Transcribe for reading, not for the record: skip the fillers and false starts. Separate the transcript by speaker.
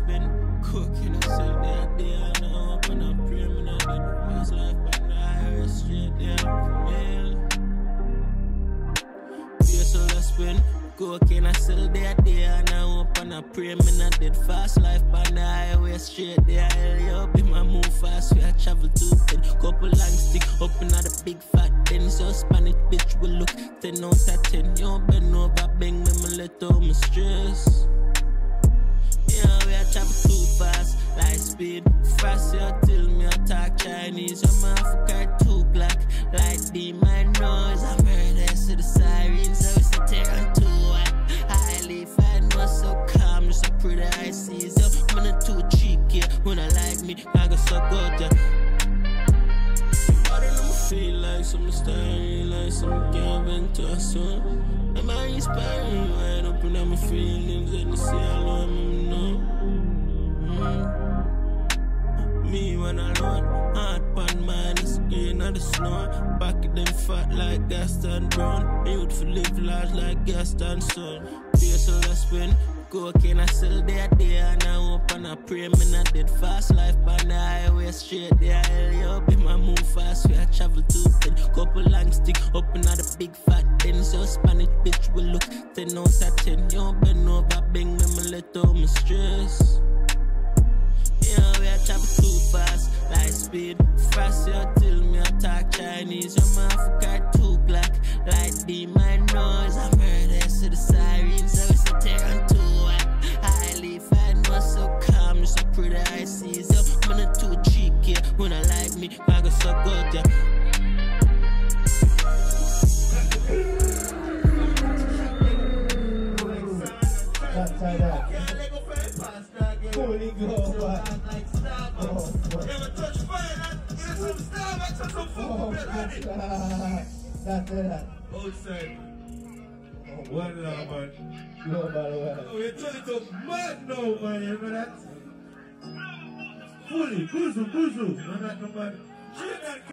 Speaker 1: spend cooking and sell that day. And now up and I pray me not dead. Fast life but now straight there. Pesos I spend cocaine, I sell that day. And now up and I pray me not dead. Fast life but now highway straight there. Hell yo, be my move fast, we I travel to 10. Couple long stick up in the big fat den. So Spanish bitch will look 10 out of 10. You don't bend over, bang me, me let out my stress. Yeah, we I travel too fast, light speed. Fast, you tell me I talk Chinese. I'm Africa too black, like the my noise. I'm murder, so the sirens, I was a terror too hot. Highly fine, not so calm, just a pretty high seas. I'm not too cheeky, when I like me, I go so good, yeah. I don't know, I feel like some style, like some can't vent to a son. Am I inspiring, right up in my feelings, and the see all of me know. Me when alone, heart pan mine is green on the snow. Back of them fat like Gaston Brown. Youthful live large like Gaston Son. Pesos I spend cocaine, I sell that day. And I hope and I pray me not dead. Fast life but now highway straight there. Hell yo, be my move fast, we I travel to 10. Couple long stick up in the big fat den. So Spanish bitch will look 10 out of 10. You don't bend over, bang me, me let out my stress. Yeah, we I travel too fast, light speed. Fast, you tell me I talk Chinese. I'm Africa too black, like the my noise. I'm murder, so the sirens, I was a terror too hot. Highly fine, not so calm, just a pretty high seas. I'm not too cheeky, when I like me, I go so good, yeah.
Speaker 2: That's like that. Holy God. That's it.
Speaker 3: Outside. One love, man.
Speaker 2: Global well.
Speaker 3: Oh, you turn it up mad now, man. You know that? Fully, kuzu. You know that, man?